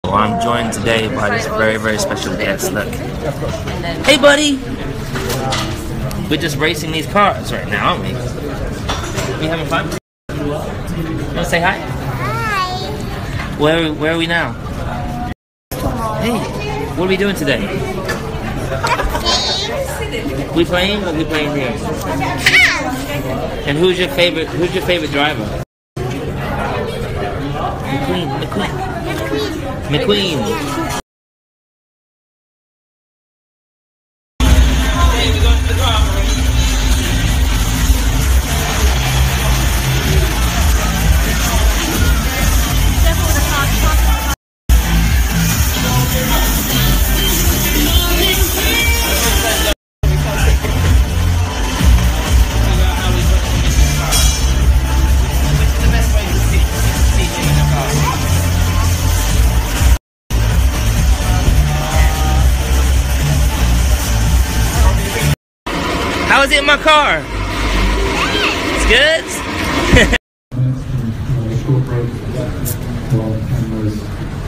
Well, I'm joined today by this very, very special guest. Look. Hey, buddy! We're just racing these cars right now, aren't we? We having fun? You want to say hi? Hi. Where are we now? Hey, what are we doing today? Games. We playing? What are we playing here? And who's your favorite driver? McQueen. How is it in my car? It's good?